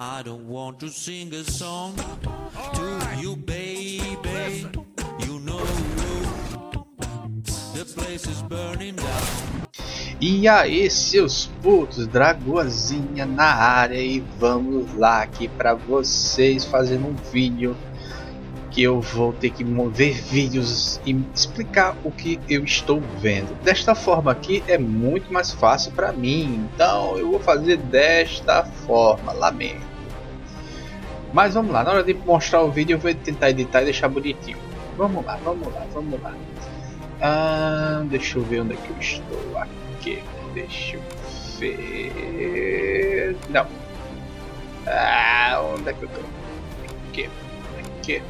I don't want to sing a song to you, baby. You know the place is burning down. E aí, seus putos, Dragoazinha na área, e vamos lá aqui pra vocês fazendo um vídeo que eu vou ter que ver vídeos e explicar o que eu estou vendo. Desta forma aqui é muito mais fácil para mim, então eu vou fazer desta forma, lamento. Mas vamos lá, na hora de mostrar o vídeo eu vou tentar editar e deixar bonitinho. Vamos lá. Deixa eu ver onde é que eu estou aqui. Deixa eu ver. Não. Onde é que eu estou? Aqui.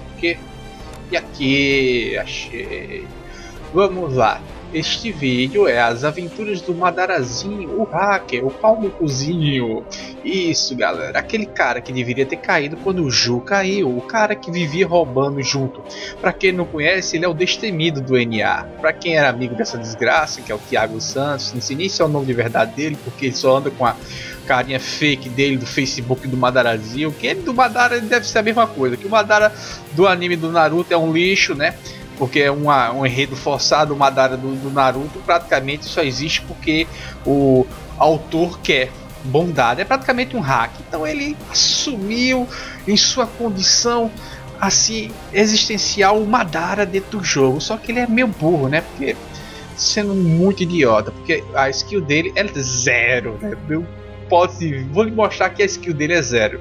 E aqui, achei. Vamos lá. Este vídeo é as aventuras do Madarazinho, o hacker, o pau no cozinho. Isso, galera. Aquele cara que deveria ter caído quando o Ju caiu. O cara que vivia roubando junto. Pra quem não conhece, ele é o destemido do NA. Pra quem era amigo dessa desgraça, que é o Thiago Santos. Não sei nem se é o nome de verdade dele, porque ele só anda com a carinha fake dele do Facebook do Madarazinho. Que ele do Madara deve ser a mesma coisa. Que o Madara do anime do Naruto é um lixo, né? Porque é um enredo forçado. O Madara do Naruto praticamente só existe porque o autor quer bondade. É praticamente um hack. Então ele assumiu em sua condição assim existencial o Madara dentro do jogo. Só que ele é meio burro, né? Porque sendo muito idiota. Porque a skill dele é zero, né? Vou lhe mostrar que a skill dele é zero.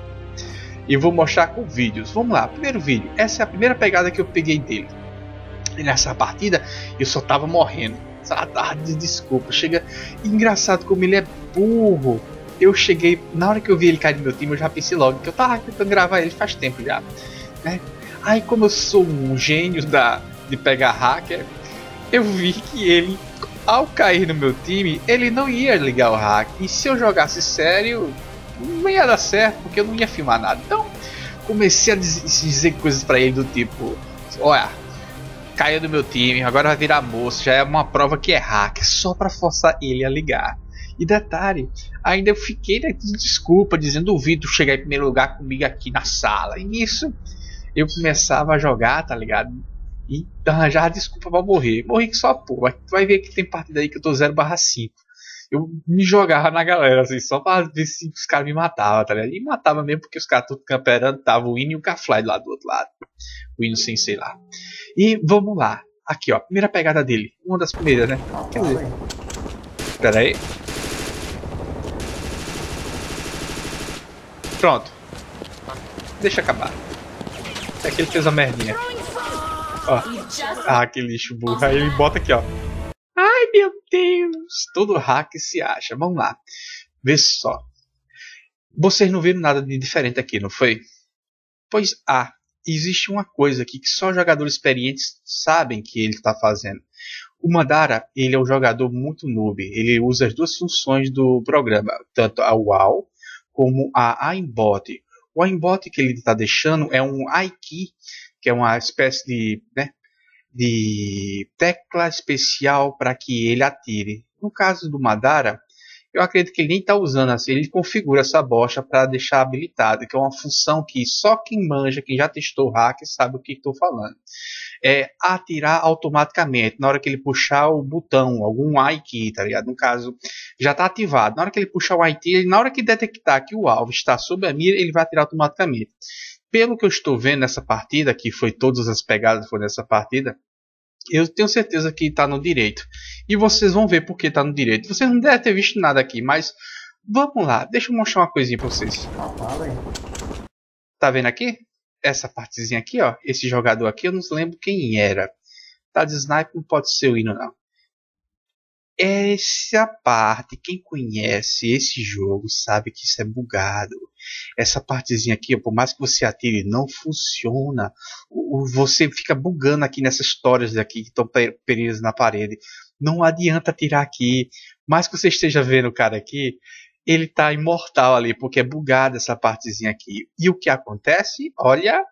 E vou mostrar com vídeos. Vamos lá, primeiro vídeo. Essa é a primeira pegada que eu peguei dele. E nessa partida eu só tava morrendo. Desculpa. Chega engraçado como ele é burro. Eu cheguei, na hora que eu vi ele cair no meu time, eu já pensei logo que eu tava tentando gravar ele faz tempo já, né? Aí como eu sou um gênio de pegar hacker, eu vi que ele, ao cair no meu time, ele não ia ligar o hack. E se eu jogasse sério, não ia dar certo, porque eu não ia filmar nada. Então comecei a dizer coisas pra ele do tipo: olha, caiu do meu time, agora vai virar moço. Já é uma prova que é hack, só pra forçar ele a ligar. E detalhe, ainda eu fiquei de desculpa, dizendo: duvido chegar em primeiro lugar comigo aqui na sala. E nisso eu começava a jogar, tá ligado? E arranjava desculpa pra morrer. Morri que só pô. Tu vai ver que tem partida aí que eu tô 0/5. Eu me jogava na galera, assim, só pra ver se os caras me matavam, tá ligado? E matava mesmo porque os caras tudo camperando, tava o Ino e o K-Fly lá do outro lado. O Ino sem sei lá. E vamos lá. Aqui, ó. Primeira pegada dele. Uma das primeiras, né? Quer dizer. Espera aí. Pronto. Deixa acabar. É que ele fez a merdinha. Ó. Ah, que lixo burro. Aí ele bota aqui, ó. Ai, meu Deus. Todo hack se acha. Vamos lá. Vê só. Vocês não viram nada de diferente aqui, não foi? Pois existe uma coisa aqui que só jogadores experientes sabem que ele está fazendo. O Madara, ele é um jogador muito noob. Ele usa as duas funções do programa, tanto a WoW como a aimbot. O aimbot que ele está deixando é um Aiki, que é uma espécie de tecla especial para que ele atire. No caso do Madara, eu acredito que ele nem está usando assim, ele configura essa bosta para deixar habilitado, que é uma função que só quem manja, quem já testou o hack, sabe o que estou falando. É atirar automaticamente, na hora que ele puxar o botão, algum Aiki, tá ligado? No caso, já está ativado. Na hora que ele puxar o Aiki, na hora que detectar que o alvo está sob a mira, ele vai atirar automaticamente. Pelo que eu estou vendo nessa partida, que foi todas as pegadas foram nessa partida, eu tenho certeza que está no direito. E vocês vão ver porque está no direito. Vocês não devem ter visto nada aqui, mas vamos lá. Deixa eu mostrar uma coisinha para vocês. Tá vendo aqui? Essa partezinha aqui, ó. Esse jogador aqui, eu não lembro quem era. Tá de sniper, não pode ser o Ino, não. Essa parte, quem conhece esse jogo sabe que isso é bugado. Essa partezinha aqui, por mais que você atire, não funciona. Você fica bugando aqui nessas histórias daqui que estão presas na parede. Não adianta atirar aqui. Mais que você esteja vendo o cara aqui, ele tá imortal ali, porque é bugado essa partezinha aqui. E o que acontece? Olha.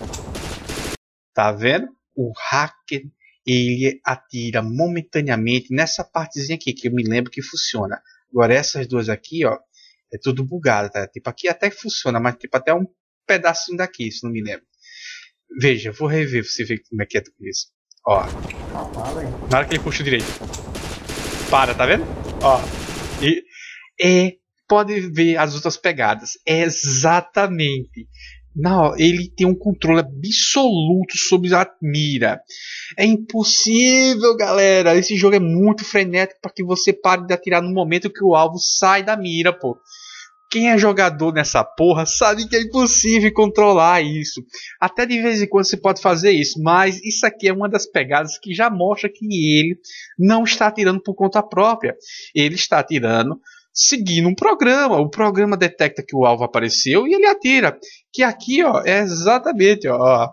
Tá vendo? O hacker, ele atira momentaneamente nessa partezinha aqui, que eu me lembro que funciona. Agora essas duas aqui, ó, É tudo bugado, tá? Tipo, aqui até funciona, mas tipo, até um pedacinho daqui, se não me lembro. Veja, vou rever pra você ver como é que é tudo isso. Ó. Na hora que ele puxa o direito. Para, tá vendo? Ó. E pode ver as outras pegadas. É exatamente. Não, ele tem um controle absoluto sobre a mira. É impossível, galera. Esse jogo é muito frenético para que você pare de atirar no momento que o alvo sai da mira, pô. Quem é jogador nessa porra sabe que é impossível controlar isso. Até de vez em quando você pode fazer isso, mas isso aqui é uma das pegadas que já mostra que ele não está atirando por conta própria. Ele está atirando seguindo um programa. O programa detecta que o alvo apareceu e ele atira. Que aqui, ó, é exatamente, ó,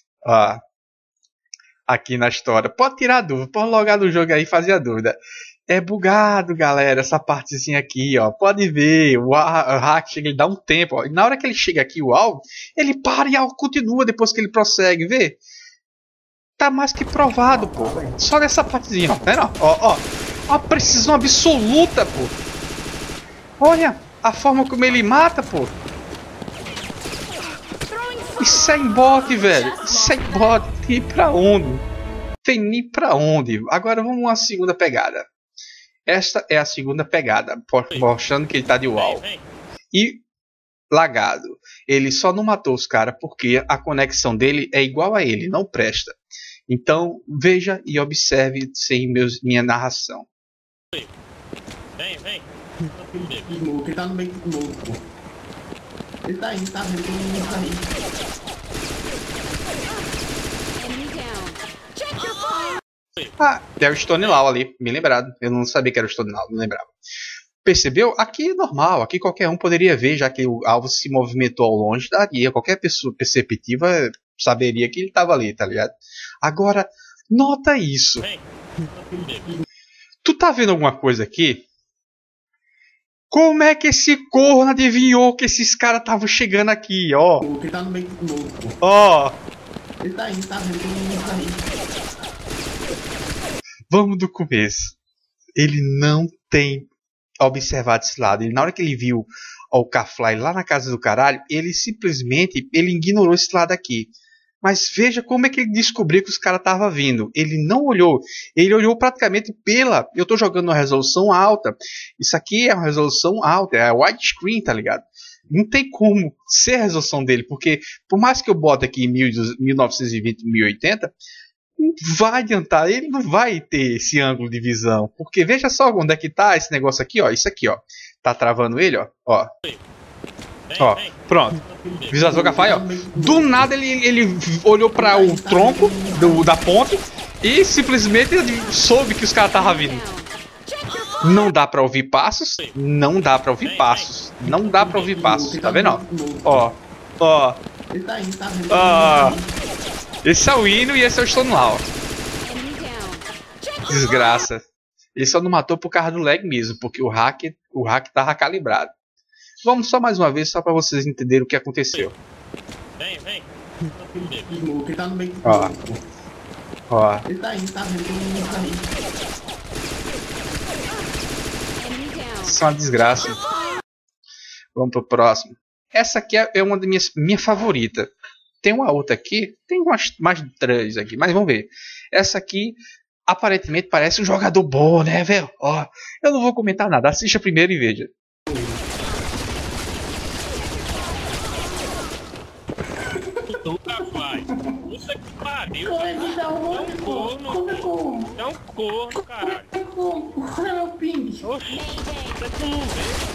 aqui na história. Pode tirar a dúvida, pode logar no jogo aí e fazer a dúvida. É bugado, galera, essa partezinha aqui, ó. Pode ver, o hack chega, ele dá um tempo, ó. E na hora que ele chega aqui, o alvo, ele para e continua depois que ele prossegue, vê? Tá mais que provado, pô. Só nessa partezinha, ó. Tá vendo? Ó. A precisão absoluta, pô. Olha a forma como ele mata, pô. Isso é em bot, velho. Isso é em bot. Tem pra onde? Tem nem pra onde. Agora vamos uma segunda pegada. Esta é a segunda pegada, mostrando que ele tá de UAU. E lagado. Ele só não matou os caras porque a conexão dele é igual a ele, não presta. Então veja e observe sem minha narração. Vem. Ele tá no meio do louco, pô. Ele tá indo, tá vendo? Todo mundo tá indo. Ah, é o Stone Law ali, me lembrado. Eu não sabia que era o Stone Law, não lembrava. Percebeu? Aqui é normal, aqui qualquer um poderia ver, já que o alvo se movimentou ao longe, daria. Qualquer pessoa perceptiva saberia que ele estava ali, tá ligado? Agora, nota isso. Tu tá vendo alguma coisa aqui? Como é que esse corno adivinhou que esses caras estavam chegando aqui, ó? Ele tá no meio do louco, pô. Ó. Ele tá indo, tá vendo? Todo mundo tá indo. Vamos do começo. Ele não tem observado esse lado. Na hora que ele viu o K-Fly lá na casa do caralho, ele simplesmente ignorou esse lado aqui. Mas veja como é que ele descobriu que os caras estavam vindo. Ele não olhou. Ele olhou praticamente pela... Eu tô jogando uma resolução alta. Isso aqui é uma resolução alta. É widescreen, tá ligado? Não tem como ser a resolução dele. Porque por mais que eu bote aqui em 1920, 1080... não vai adiantar, ele não vai ter esse ângulo de visão, porque veja só onde é que tá esse negócio aqui, ó, isso aqui, ó, tá travando ele, ó, pronto, visualizou o K-Fly, ó, do nada ele olhou para o tronco da ponte e simplesmente soube que os caras estavam vindo. Não dá para ouvir passos, tá vendo, ó, esse é o hino e esse é o Stone Law. Desgraça. Ele só não matou por causa do lag mesmo, porque o hack tava calibrado. Vamos só mais uma vez, só para vocês entenderem o que aconteceu. Vem. Ele tá no meio do louco, pô. Ó. Ele tá indo, tá vendo? Todo mundo tá indo. Isso é uma desgraça. Vamos pro próximo. Essa aqui é uma das minha favorita. Tem uma outra aqui, tem mais de 3 aqui, mas vamos ver. Essa aqui, aparentemente, parece um jogador bom, né, velho? Ó, eu não vou comentar nada, assista primeiro e veja. Puta que pariu. Ele me dá um monte, pô. Como? É um corno, caralho. Olha meu ping. Oxi, você não vê?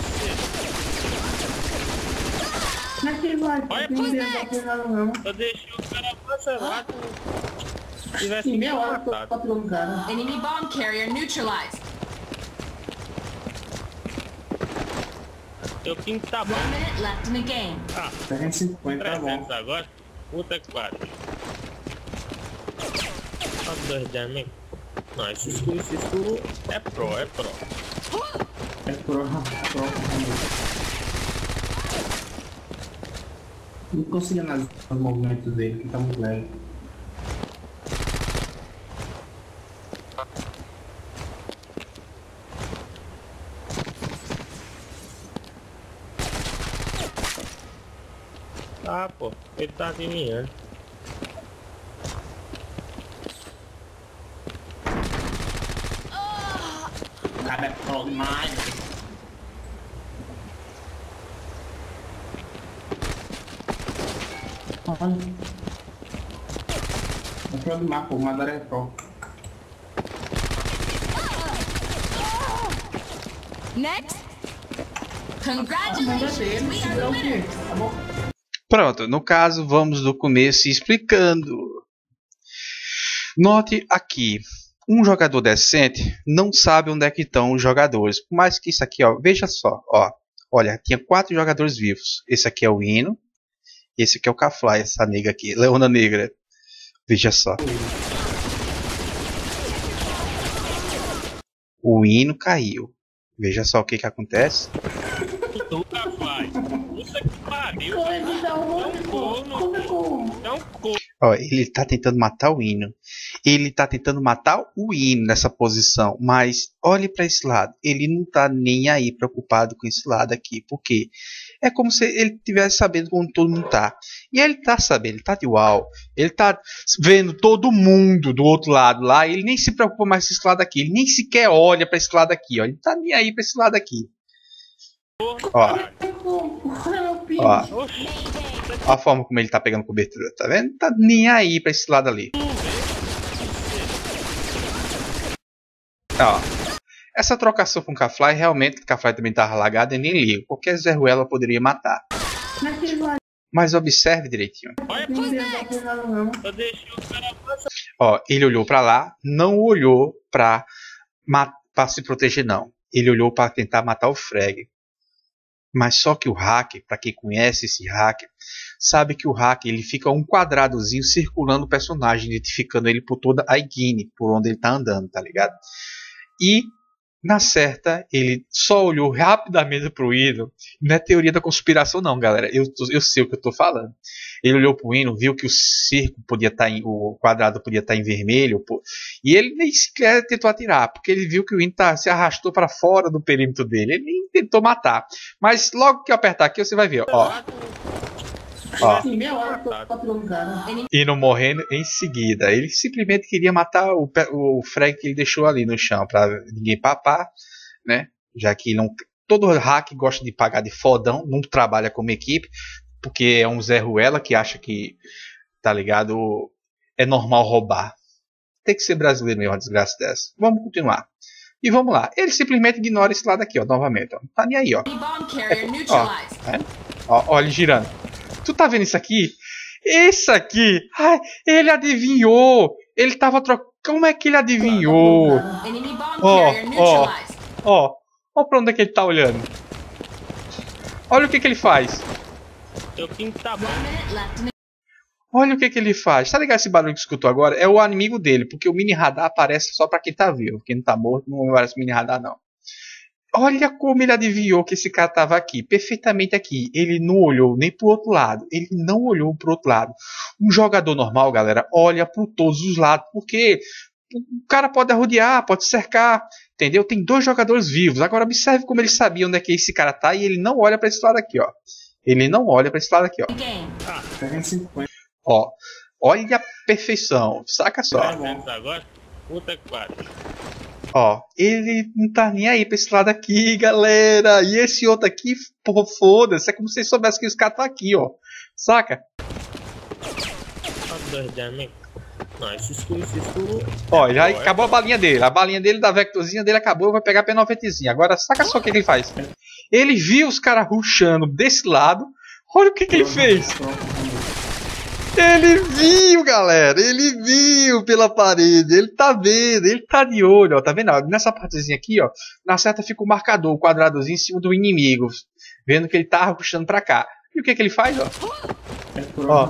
Como é que ele vai? Olha Não pra deu pra pegar não. Eu deixei o cara vacilar. Se tivesse Sim, me meia hora que eu matado. tô pegando o cara. Enemy bomb carrier neutralized. Teu ping tá bom. 1 minute left in the game. Ah, 350, tá bom. 300 agora? Puta que pariu. Só 2 damage. Não, esse escudo é pro. É pro. Não consigo analisar os movimentos dele, que tá muito leve. Ah, pô, ele tá adivinhando. O cara é pro demais. Olha. É pro demais, pô. O Madara é pro. Next. Manda Congratulations, dele, we segurar are o the quê? winners. Tá bom? Pronto, no caso, vamos do começo explicando. Note aqui, um jogador decente não sabe onde é que estão os jogadores. Por mais que isso aqui, ó, veja só, ó. Olha, tinha 4 jogadores vivos. Esse aqui é o Hino. Esse aqui é o Kafly, essa nega aqui, Leona Negra. Veja só. O Hino caiu. Veja só o que acontece. Tu tá pai. Puta que pariu. Como é que dá um monte, pô? Como é como? É um corno. Ó, ele tá tentando matar o Hino. Ele tá tentando matar o Hino nessa posição. Mas olhe para esse lado. Ele não tá nem aí preocupado com esse lado aqui. Por quê? É como se ele estivesse sabendo onde todo mundo tá. E ele tá sabendo, ele tá de uau. Ele tá vendo todo mundo do outro lado lá. Ele nem se preocupa mais com esse lado aqui. Ele nem sequer olha para esse lado aqui. Ó. Ele tá nem aí para esse lado aqui. Ó. Ó. Oxi. Olha a forma como ele tá pegando cobertura, tá vendo? Tá nem aí pra esse lado ali. Ó. Essa trocação com o Kafly, realmente o Kafly também tava lagado e nem liga. Qualquer Zé Ruela poderia matar. Mas observe direitinho. Olha, eu deixei o cara passar. Ó, ele olhou pra lá, não olhou pra se proteger não. Ele olhou pra tentar matar o Frag. Mas só que o hacker, para quem conhece esse hacker, sabe que o hacker ele fica um quadradozinho circulando o personagem, identificando ele por toda a Igni, por onde ele tá andando, tá ligado? E na certa, ele só olhou rapidamente pro Hino. Não é teoria da conspiração não, galera. Eu sei o que eu tô falando. Ele olhou pro Hino, viu que o círculo podia estar o quadrado podia estar em vermelho, pô, e ele nem sequer tentou atirar, porque ele viu que o Hino se arrastou para fora do perímetro dele. Ele nem tentou matar. Mas logo que eu apertar aqui, você vai ver, ó. Ó. Assim, meia hora que eu tô atirando o cara. Hino morrendo em seguida. Ele simplesmente queria matar o Frag que ele deixou ali no chão, para ninguém papar, né? Já que não, todo hack gosta de pagar de fodão, não trabalha como equipe, porque é um Zé Ruela que acha que, tá ligado, é normal roubar. Tem que ser brasileiro mesmo, uma desgraça dessa. Vamos continuar. E vamos lá. Ele simplesmente ignora esse lado aqui, ó, novamente. Ó. Não tá nem aí, ó. Enemy bomb carrier Ó, neutralized. né? Ó, ele girando. Tu tá vendo isso aqui? Esse aqui, ai, ele adivinhou. Ele tava trocando. Como é que ele adivinhou? Enemy bomb Ó, carrier neutralized. Ó pra onde é que ele tá olhando. Olha o que ele faz. Eu pinto tá bom. 1 minute left in the Olha o que ele faz. Tá ligado esse barulho que escutou agora? É o inimigo dele, porque o mini radar aparece só pra quem tá vivo. Quem não tá morto não aparece mini radar, não. Olha como ele adivinhou que esse cara tava aqui, perfeitamente aqui. Ele não olhou nem pro outro lado. Ele não olhou pro outro lado. Um jogador normal, galera, olha por todos os lados, porque o cara pode arrodear, pode cercar, entendeu? Tem 2 jogadores vivos. Agora observe como ele sabia onde é que esse cara tá e ele não olha pra esse lado aqui, ó. Ele não olha pra esse lado aqui, ó. game. Pega 50. Ó, olha a perfeição. Saca só. Tá vendo agora? Puta que pariu. Ó, ele não tá nem aí pra esse lado aqui, galera. E esse outro aqui, pô, foda-se. É como se vocês soubessem que os caras tá aqui, ó. Saca? Olha 2 damage. Não, esse escuro. Ó, já acabou a balinha dele. A balinha dele da Vectorzinha dele acabou. Vai pegar a P90zinha. Agora, saca só o que ele faz. Ele viu os caras rushando desse lado. Olha o que ele fez. Ele viu, galera. Ele viu pela parede. Ele tá vendo. Ele tá de olho, ó. Tá vendo? Ó, nessa partezinha aqui, ó. Na seta fica o marcador, o quadradozinho em cima do inimigo. Vendo que ele tá puxando pra cá. E o que ele faz, ó? Ó.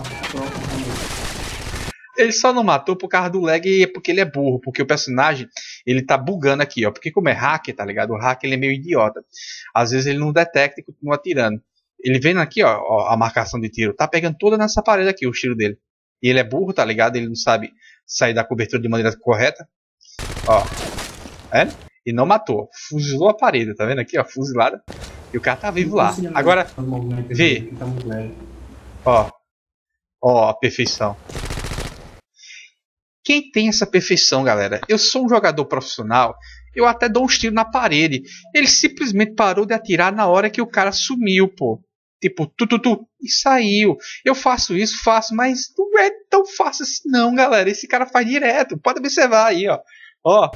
Ele só não matou por causa do lag e porque ele é burro. Porque o personagem, ele tá bugando aqui, ó. Porque como é hacker, tá ligado? O hacker, ele é meio idiota. Às vezes ele não detecta e continua atirando. Ele vendo aqui, ó, a marcação de tiro. Tá pegando toda nessa parede aqui, o tiro dele. E ele é burro, tá ligado? Ele não sabe sair da cobertura de maneira correta. Ó. É? E não matou. Fuzilou a parede, tá vendo aqui, ó? Fuzilada. E o cara tá vivo lá. Agora, vê. Ó. Ó, a perfeição. Quem tem essa perfeição, galera? Eu sou um jogador profissional, eu até dou um tiro na parede. Ele simplesmente parou de atirar na hora que o cara sumiu, pô. Tipo, e saiu. Eu faço isso, mas não é tão fácil assim não, galera. Esse cara faz direto. Pode observar aí, ó. Ó.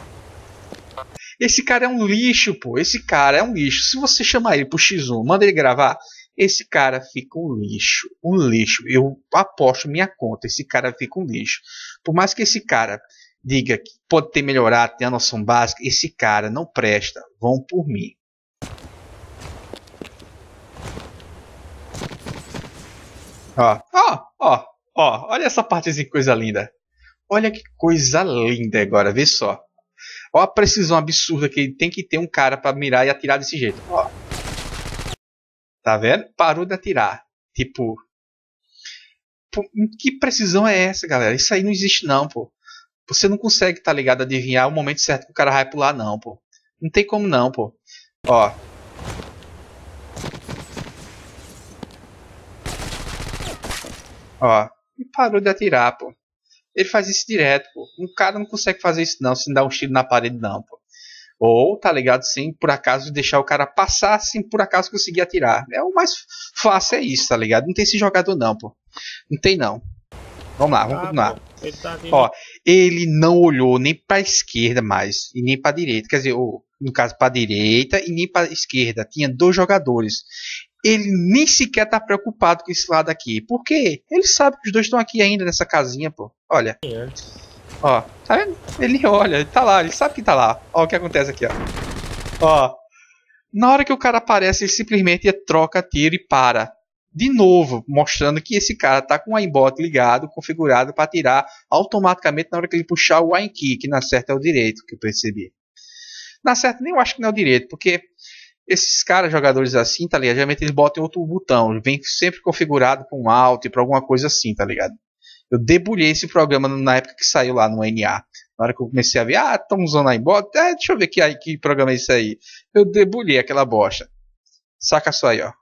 Esse cara é um lixo, pô. Esse cara é um lixo. Se você chamar ele pro X1, manda ele gravar, esse cara fica um lixo. Um lixo. Eu aposto minha conta. Esse cara fica um lixo. Por mais que esse cara diga que pode ter melhorado, tem a noção básica, esse cara não presta. Vão por mim. Ó, olha essa partezinha, coisa linda. Olha que coisa linda agora, vê só. Ó a precisão absurda que ele tem que ter um cara pra mirar e atirar desse jeito. Ó. Tá vendo? Parou de atirar. Tipo, pô, que precisão é essa, galera? Isso aí não existe não, pô. Você não consegue, tá ligado, adivinhar o momento certo que o cara vai pular não, pô. Não tem como não, pô. Ó. Ó, e parou de atirar, pô. Ele faz isso direto, pô. Um cara não consegue fazer isso não, sem dar um tiro na parede não, pô. Ou, tá ligado, sem por acaso deixar o cara passar, sem por acaso conseguir atirar. É o mais fácil, é isso, tá ligado? Não tem esse jogador não, pô. Não tem não. Vamos lá, vamos continuar. Pô, ele tá aqui. Ó, ele não olhou nem pra esquerda mais, e nem pra direita. Quer dizer, no caso, pra direita e nem pra esquerda. Tinha 2 jogadores. Ele nem sequer tá preocupado com esse lado aqui. Por quê? Ele sabe que os 2 estão aqui ainda nessa casinha, pô. Olha. Ó, tá vendo? Ele olha, ele tá lá, ele sabe que tá lá. Ó o que acontece aqui, ó. Ó. Na hora que o cara aparece, ele simplesmente troca tiro e para. De novo, mostrando que esse cara tá com o aimbot ligado, configurado para atirar automaticamente na hora que ele puxar o aim key, que na certa é o direito, que eu percebi. Na certa nem eu acho que não é o direito, porque esses caras, jogadores assim, tá ligado? Geralmente eles botam outro botão, vem sempre configurado com alt e pra alguma coisa assim, tá ligado? Eu debulhei esse programa na época que saiu lá no NA. Na hora que eu comecei a ver, estão usando aimbot, deixa eu ver que programa é isso aí. Eu debulhei aquela bosta. Saca só aí, ó.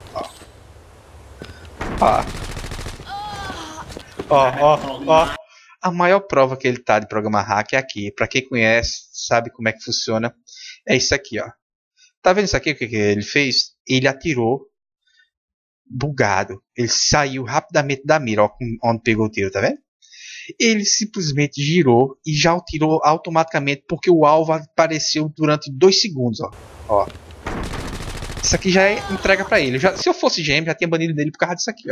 Ó. A maior prova que ele tá de programa hack é aqui. Pra quem conhece, sabe como é que funciona. É isso aqui, ó. Tá vendo isso aqui? O que ele fez? Ele atirou bugado. Ele saiu rapidamente da mira, ó, onde pegou o tiro, tá vendo? Ele simplesmente girou e já atirou automaticamente porque o alvo apareceu durante 2 segundos, ó. Isso aqui já é entrega pra ele. Se eu fosse GM, já tinha banido dele por causa disso aqui, ó.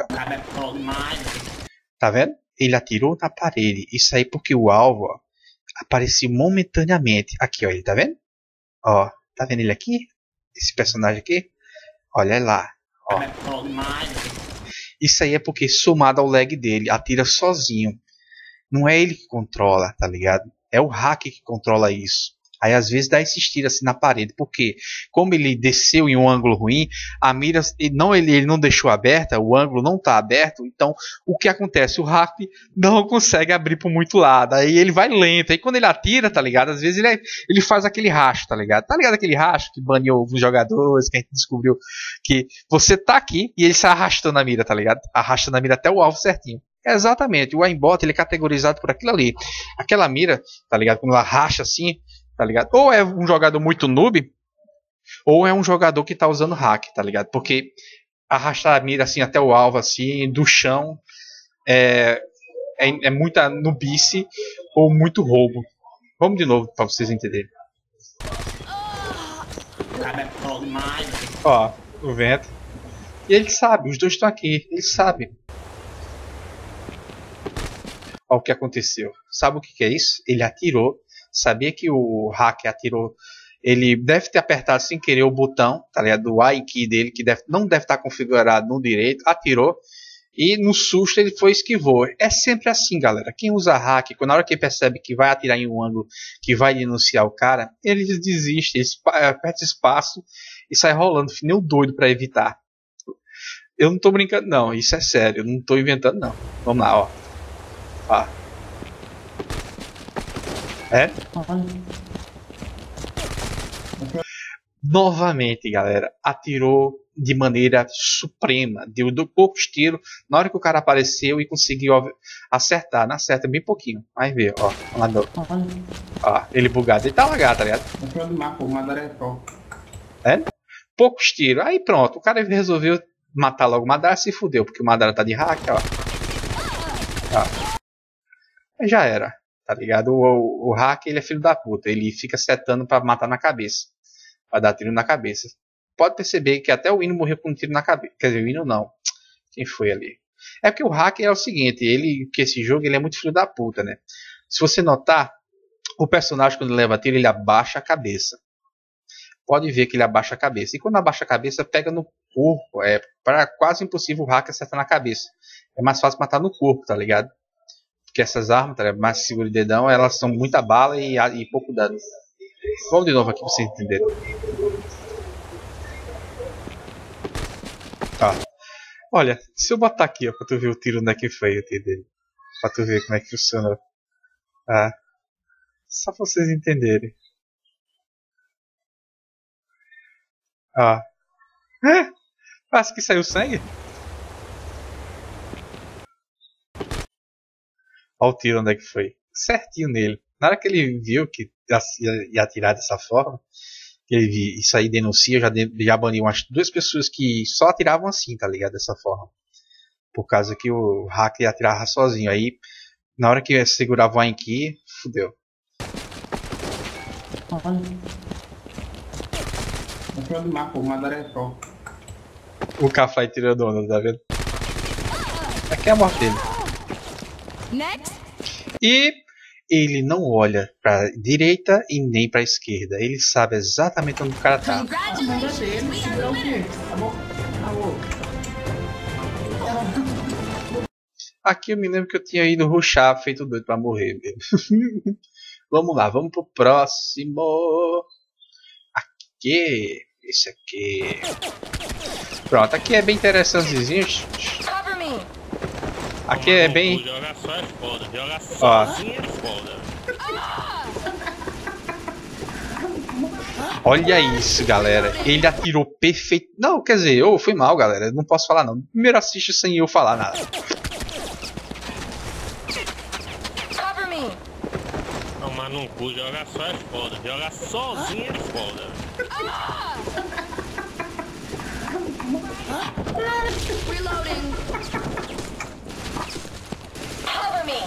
Tá vendo? Ele atirou na parede. Isso aí porque o alvo, ó, apareceu momentaneamente. Aqui, ó, ele tá vendo? Ó, tá vendo ele aqui? Esse personagem aqui? Olha lá, ó. Isso aí é porque somado ao lag dele, atira sozinho. Não é ele que controla, tá ligado? É o hack que controla isso. Aí às vezes dá esses tiros assim na parede, porque como ele desceu em um ângulo ruim, a mira ele não deixou aberta, o ângulo não tá aberto, então o que acontece? O hack não consegue abrir por muito lado, aí ele vai lento, aí quando ele atira, tá ligado? Às vezes ele faz aquele racho, tá ligado? Tá ligado aquele racho que baniu os jogadores, que a gente descobriu que você tá aqui e ele sai arrastando a mira, tá ligado? Arrastando a mira até o alvo certinho. Exatamente, o aimbot ele é categorizado por aquilo ali. Aquela mira, tá ligado? Quando ela racha assim, tá ligado? Ou é um jogador muito noob, ou é um jogador que tá usando hack, tá ligado? Porque arrastar a mira assim até o alvo, assim, do chão, é muita nubice ou muito roubo. Vamos de novo pra vocês entenderem. Ó, o vento. E ele sabe, os 2 estão aqui, ele sabe. Ó o que aconteceu. Sabe o que é isso? Ele atirou. Sabia que o hacker atirou. Ele deve ter apertado sem querer o botão, tá ligado? Do AI key dele, que não deve estar configurado no direito. Atirou. E no susto ele foi e esquivou. É sempre assim, galera. Quem usa hack, na hora que ele percebe que vai atirar em um ângulo que vai denunciar o cara, ele desiste. Ele aperta espaço e sai rolando. Nem o doido pra evitar. Eu não tô brincando, não. Isso é sério. Eu não tô inventando, não. Vamos lá, ó. É? Novamente, galera, atirou de maneira suprema. Deu poucos tiros. Na hora que o cara apareceu e conseguiu acertar. Não acerta bem pouquinho. Vai ver, ó. Ó, ele bugado. Ele tá lagado, tá ligado? No final do mapa, o Madara é top. É? Poucos tiros. Aí pronto. O cara resolveu matar logo o Madara, se fudeu. Porque o Madara tá de hack, ó. Aí já era. Tá ligado? O hack, ele é filho da puta. Ele fica setando pra matar na cabeça. Pra dar tiro na cabeça. Pode perceber que até o Hino morreu com um tiro na cabeça. Quer dizer, o Hino não. Quem foi ali? É porque o hacker é o seguinte. Que esse jogo ele é muito filho da puta, né? Se você notar, o personagem quando ele leva tiro, ele abaixa a cabeça. Pode ver que ele abaixa a cabeça. E quando abaixa a cabeça, pega no corpo. É quase impossível o hacker acertar na cabeça. É mais fácil matar no corpo, tá ligado? Porque essas armas, tá ligado? Mais seguro de dedão, elas são muita bala e pouco dano. Vamos de novo aqui pra vocês entenderem. Tá. Olha, se eu botar aqui, ó, pra tu ver o tiro onde é que foi, entendeu? Pra tu ver como é que funciona. Ah, só pra vocês entenderem. Ó. Parece que saiu sangue. Olha o tiro onde é que foi. Certinho nele. Na hora que ele viu que ia atirar dessa forma, ele viu, isso aí denuncia, já baniu umas 2 pessoas que só atiravam assim, tá ligado? Dessa forma. Por causa que o hacker atirava sozinho. Aí, na hora que segurava o Anki, fudeu. No final do mapa, o Madara é top. O K-Fly tirou do onda, tá vendo? Aqui é a morte dele. Next. E ele não olha pra direita e nem pra esquerda. Ele sabe exatamente onde o cara tá. Congratulations. We are the winners. Aqui eu me lembro que eu tinha ido rushar, feito doido pra morrer mesmo. Vamos lá, vamos pro próximo. Aqui. Esse aqui. Pronto, aqui é bem interessantezinho. Cover me. Aqui é bem. Jogar só é foda, jogar Ó. sozinho é foda. Olha isso, galera. Ele atirou perfeito. Não, quer dizer, eu fui mal, galera. Não posso falar não. Primeiro assiste sem eu falar nada. Cover me. Tomar num cu, jogar só é foda, jogar sozinho é foda. Reloading. Cover me.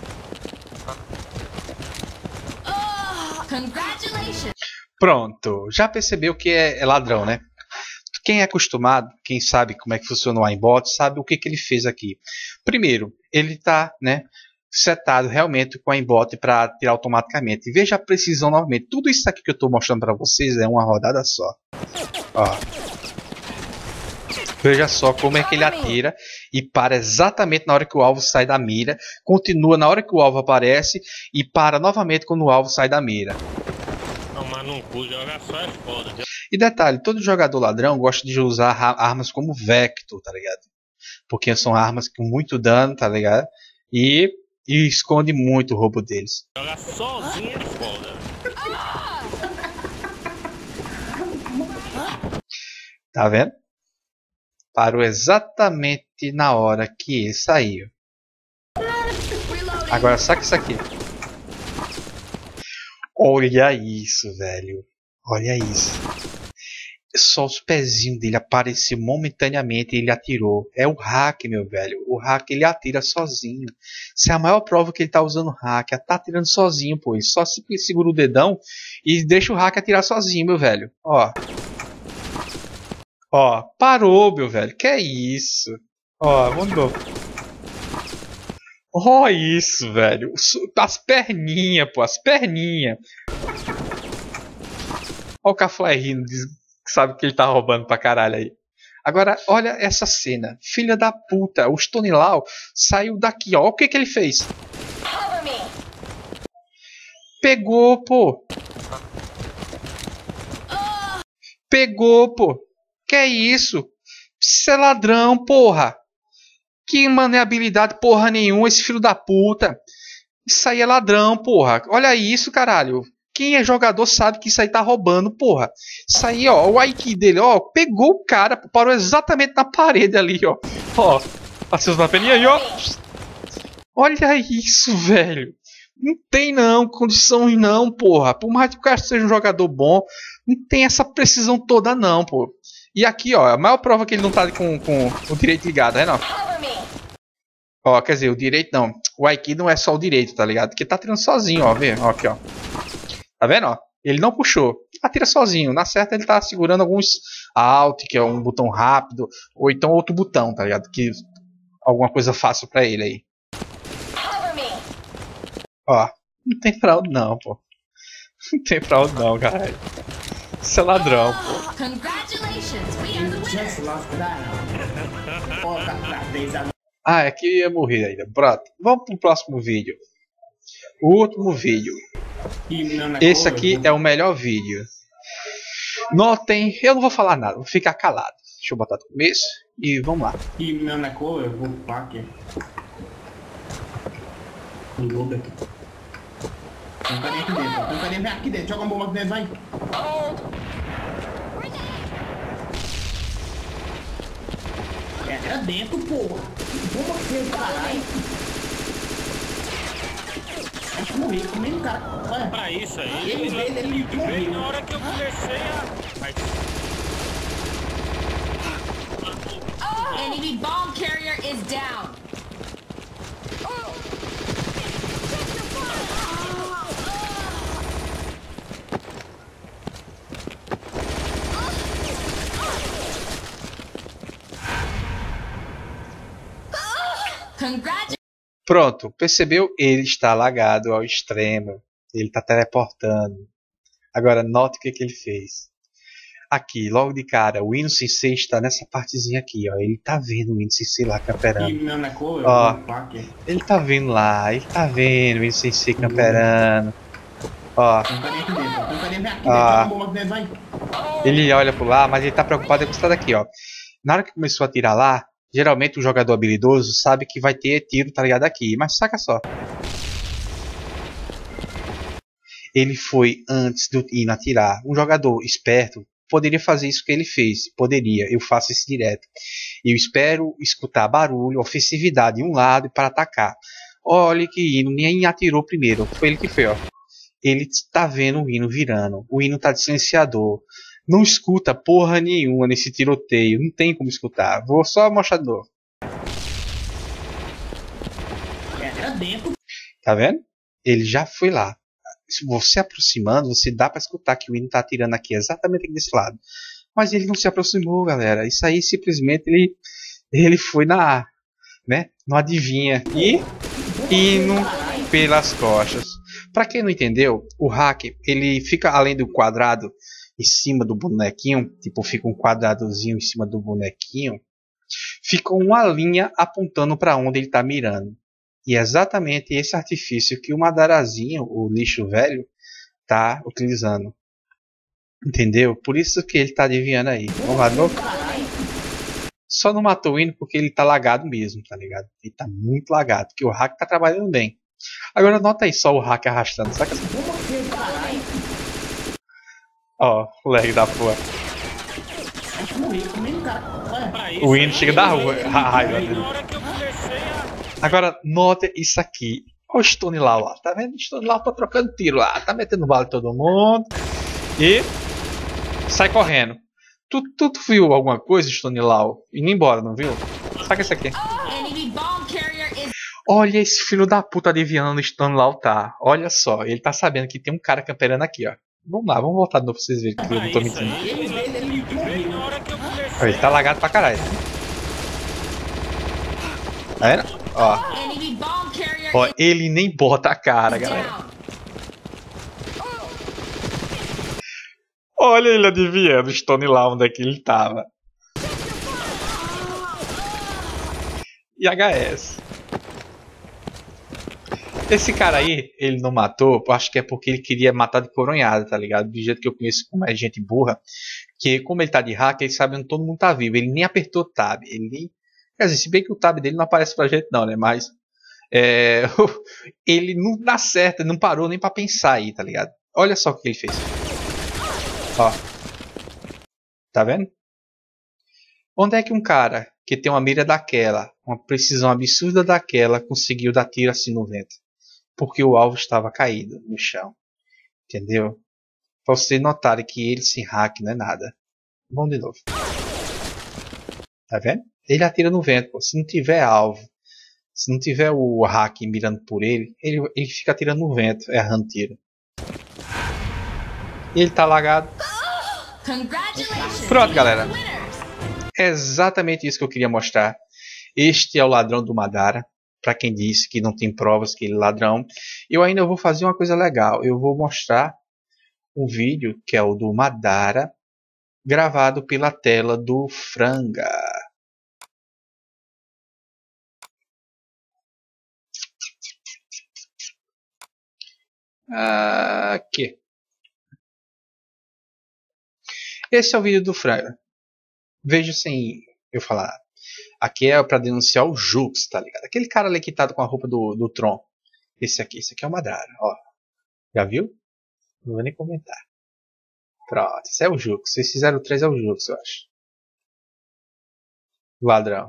Congratulations. Pronto. Já percebeu que é ladrão, né? Quem é acostumado, quem sabe como é que funciona o aimbot, sabe o que ele fez aqui. Primeiro, ele está, né, setado realmente com o aimbot para tirar automaticamente. Veja a precisão novamente. Tudo isso aqui que eu estou mostrando para vocês é uma rodada só. Ó. Veja só como é que ele atira e para exatamente na hora que o alvo sai da mira. Continua na hora que o alvo aparece e para novamente quando o alvo sai da mira. Tomar num cu, jogar só é foda. E detalhe, todo jogador ladrão gosta de usar armas como Vector, tá ligado? Porque são armas com muito dano, tá ligado? E esconde muito o roubo deles. Jogar sozinho é foda. Tá vendo? Parou exatamente na hora que ele saiu. Agora saca isso aqui. Olha isso, velho. Olha isso. Só os pezinhos dele apareceram momentaneamente e ele atirou. É o hack, meu velho. O hack ele atira sozinho. Isso é a maior prova que ele tá usando hack. Ele tá atirando sozinho, pô. Ele só segura o dedão e deixa o hack atirar sozinho, meu velho. Ó. Ó, parou, meu velho. Que é isso? Ó, vamos de novo. Ó, isso, velho. As perninhas, pô. As perninhas. Ó o K-Fly rindo. Sabe que ele tá roubando pra caralho aí. Agora, olha essa cena. Filha da puta. O Stone Lau saiu daqui, ó. Olha o que que ele fez. Pegou, pô. Pegou, pô. Que é isso? Isso é ladrão, porra. Que maneabilidade porra nenhuma, esse filho da puta. Isso aí é ladrão, porra. Olha isso, caralho. Quem é jogador sabe que isso aí tá roubando, porra. Isso aí, ó, o Aiki dele, ó, pegou o cara, parou exatamente na parede ali, ó. Ó, seus na peninha aí, ó. Olha isso, velho. Não tem não, condições não, porra. Por mais que o cara seja um jogador bom, não tem essa precisão toda não, pô. E aqui, ó, a maior prova que ele não tá com o direito ligado, né, não? Cover me. Ó, quer dizer, o direito não. O Aiki não é só o direito, tá ligado? Porque tá tirando sozinho, ó, vê? Ó, aqui, ó. Tá vendo, ó? Ele não puxou. Atira sozinho. Na certa ele tá segurando alguns Alt, que é um botão rápido, ou então outro botão, tá ligado? Que alguma coisa fácil pra ele aí. Cover me. Ó, não tem fraude não, pô. Não tem fraude não, cara. Isso é ladrão, pô. Congratulations, we are the You just winner. lost that. Oh, that Ah, aqui eu ia morrer ainda. Pronto. Vamos pro próximo vídeo. O último vídeo. Esse aqui é o melhor vídeo. Notem, eu não vou falar nada, vou ficar calado. Deixa eu botar no começo e vamos lá. na cor, eu vou upar aqui. Um globo aqui. Tem um carinha aqui dentro, ó. Tem um carinha vem aqui dentro. Joga uma bomba aqui dentro, vai. Era dentro, porra. Bomba aqui dentro, caralho. Acho que morri, comi no cara. Olha. Pra isso aí, Ele veio morreu. na hora que eu comecei a... Enemy bomb carrier is down. Congratulations. Pronto, percebeu? Ele está lagado ao extremo. Ele está teleportando. Agora note o que ele fez. Aqui, logo de cara, o Ino Sensei está nessa partezinha aqui, ó. Ele tá vendo o Ino Sensei lá camperando. Na cor, eu Ó. vou upar aqui. Ele tá vendo lá, ele tá vendo o Ino Sensei camperando. Ó, Tem um carinha aqui dentro, ó. Tem um carinha vem aqui dentro. Ah. Joga uma bomba aqui dentro, vai. ele olha pro lá, mas ele tá preocupado com esse lado aqui, ó. Na hora que começou a tirar lá, geralmente o jogador habilidoso sabe que vai ter tiro, tá ligado, aqui. Mas saca só. Ele foi antes do Ino atirar. Um jogador esperto poderia fazer isso que ele fez. Poderia, eu faço isso direto. Eu espero escutar barulho, ofensividade de um lado para atacar. Olha que Ino nem atirou primeiro. Foi ele que fez, ó. Ele tá vendo o Ino virando. O Ino tá de silenciador. Não escuta porra nenhuma nesse tiroteio. Não tem como escutar. Vou só mostrar de novo. Era dentro. Tá vendo? Ele já foi lá. Se você aproximando, você dá pra escutar que o Ino tá atirando aqui, exatamente aqui desse lado. Mas ele não se aproximou, galera. Isso aí simplesmente ele foi na, né? Não adivinha. E Ino pelas costas. Pra quem não entendeu, o hack ele fica além do quadrado em cima do bonequinho, tipo fica um quadradozinho em cima do bonequinho, fica uma linha apontando para onde ele tá mirando. E é exatamente esse artifício que o Madarazinho, o lixo velho, tá utilizando. Entendeu? Por isso que ele tá adivinhando aí. Vamos lá de novo? Só não matou o Ino porque ele tá lagado mesmo, tá ligado? Ele tá muito lagado, porque o hack tá trabalhando bem. Agora nota aí só o hack arrastando, saca? Ó, o lag da porra. Acho que morri, comi no cara. Olha. Pra isso O Ino aí, chega da rua, a raiva veio dele. na hora que eu comecei a... Agora, nota isso aqui. Olha o Stone Lau lá. Tá vendo? O Stone Lau tá trocando tiro lá. Tá metendo bala em todo mundo. E sai correndo. Tu viu alguma coisa, Stone Lau? Indo embora, não viu? Saca isso aqui. Enemy bomb carrier is Olha esse filho da puta adivinhando onde Stone Lau tá. Olha só. Ele tá sabendo que tem um cara camperando aqui, ó. Vamos lá, vamos voltar de novo pra vocês verem que eu não tô Pra isso mentindo. aí, veio na hora que eu comecei Olha, ele tá lagado pra caralho. Tá vendo? Ó. enemy bomb carrier Ó, ele nem bota a cara, is galera. down. Olha ele adivinhando o Stone lá onde é que ele tava. E HS. Esse cara aí, ele não matou, eu acho que é porque ele queria matar de coronhada, tá ligado? Do jeito que eu conheço como é gente burra. Que como ele tá de hack, ele sabe onde todo mundo tá vivo. Ele nem apertou o tab. Ele nem... Quer dizer, se bem que o tab dele não aparece pra gente não, né? Mas... ele não dá certo, não parou nem pra pensar aí, tá ligado? Olha só o que ele fez. Ó. Tá vendo? Onde é que um cara que tem uma mira daquela, uma precisão absurda daquela, conseguiu dar tiro assim no vento? Porque o alvo estava caído no chão. Entendeu? Pra vocês notarem que ele sem hack não é nada. Vamos de novo. Tá vendo? Ele atira no vento. Pô. Se não tiver alvo, se não tiver o hack mirando por ele, ele fica atirando no vento, errando tiro. E ele tá lagado. Congratulations. Pronto, galera. Winners. É exatamente isso que eu queria mostrar. Este é o ladrão do Madara. Para quem disse que não tem provas que ele é ladrão. Eu ainda vou fazer uma coisa legal. Eu vou mostrar um vídeo que é o do Madara, gravado pela tela do Franga. Aqui. Esse é o vídeo do Franga. Veja sem eu falar. Aqui é para denunciar o Jux, tá ligado? Aquele cara ali que tá com a roupa do Tron. Esse aqui é o Madara, ó. Já viu? Não vou nem comentar. Pronto, esse é o Jux. Esse 03 é o Jux, eu acho. Ladrão.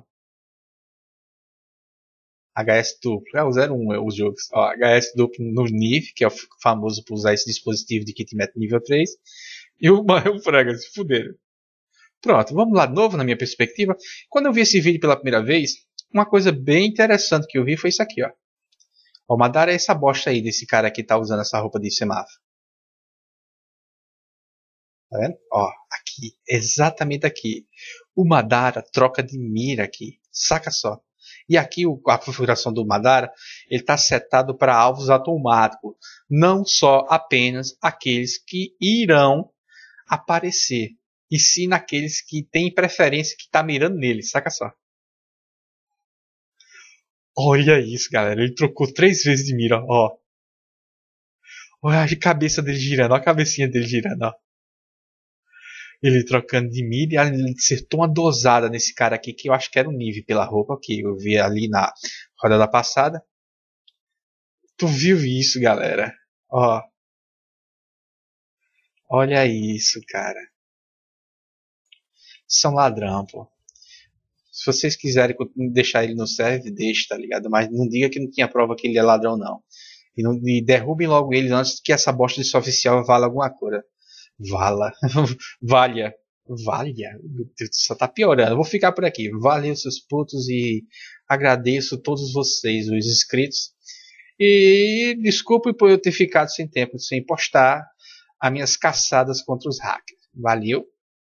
HS duplo. É o 01, é o Jux. Ó, HS duplo no NIF, que é o famoso por usar esse dispositivo de kitmet nível 3. E o Franga, se fuderam. Pronto, vamos lá de novo na minha perspectiva. Quando eu vi esse vídeo pela primeira vez, uma coisa bem interessante que eu vi foi isso aqui, ó. O Madara é essa bosta aí desse cara que tá usando essa roupa de semáforo. Tá vendo? Ó, aqui, exatamente aqui. O Madara troca de mira aqui. Saca só. E aqui a configuração do Madara, ele está setado para alvos automáticos. Não só apenas aqueles que irão aparecer. E sim naqueles que têm preferência que está mirando nele. Saca só. Olha isso, galera. Ele trocou 3 vezes de mira, ó. Olha a cabeça dele girando. Olha a cabecinha dele girando, ó. Ele trocando de mira. Ele acertou uma dosada nesse cara aqui. Que eu acho que era o Nive pela roupa. Que eu vi ali na rodada passada. Tu viu isso, galera? Ó. Olha isso, cara. São ladrão, pô. Se vocês quiserem deixar ele no serve, deixa, tá ligado? Mas não diga que não tinha prova que ele é ladrão, não. E derrubem logo ele antes que essa bosta de sua oficial valha alguma coisa. Valha. Meu Deus, só tá piorando. Eu vou ficar por aqui. Valeu, seus putos, e agradeço a todos vocês, os inscritos. E desculpe por eu ter ficado sem tempo, sem postar as minhas caçadas contra os hackers. Valeu.